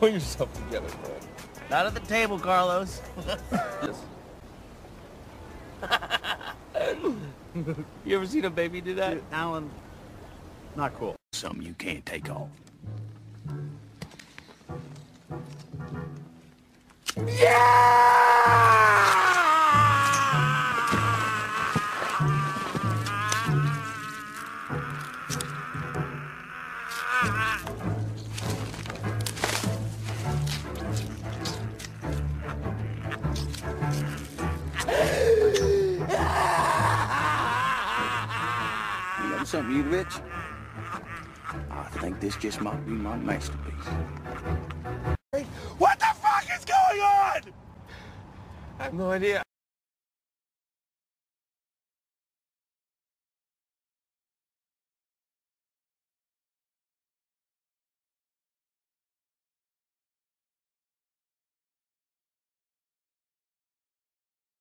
Pull yourself together, man. Not at the table, Carlos. You ever seen a baby do that? Dude, Alan, not cool. Something you can't take off. You got something, you rich? I think this just might be my masterpiece. What the fuck is going on? I have no idea.